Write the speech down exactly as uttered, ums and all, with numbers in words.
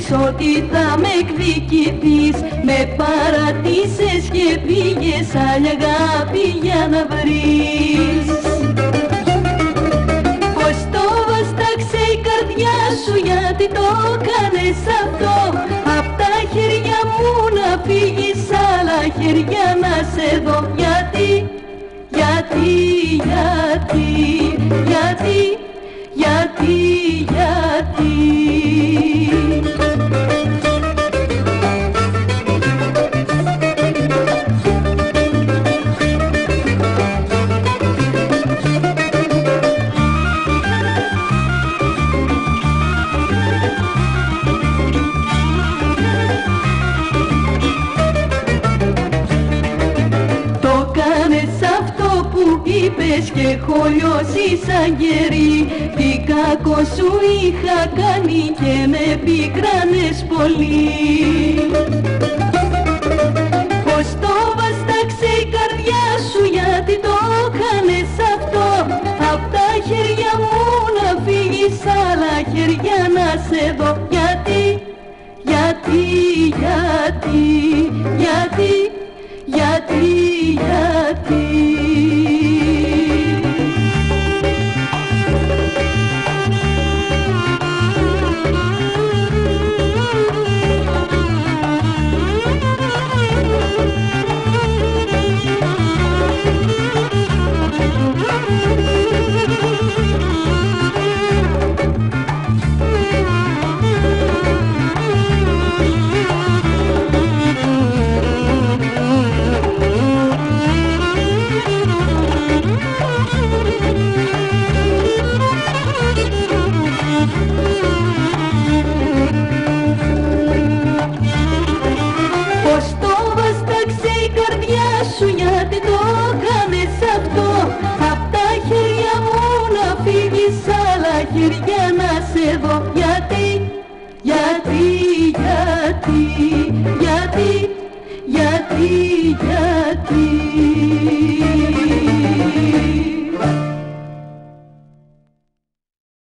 ότι θα με εκδικηθείς. Με παρατήσες και πήγες άλλη αγάπη για να βρεις. Πως το βαστάξε η καρδιά σου, γιατί το κάνες αυτό. Απ' τα χέρια μου να φύγεις, άλλα χέρια να σε δω. Γιατί, γιατί, γιατί, γιατί, γιατί, γιατί. Είπες και έχω λιώσει σαν κερί. Τι κακό σου είχα κάνει και με πικράνες πολύ. Πως το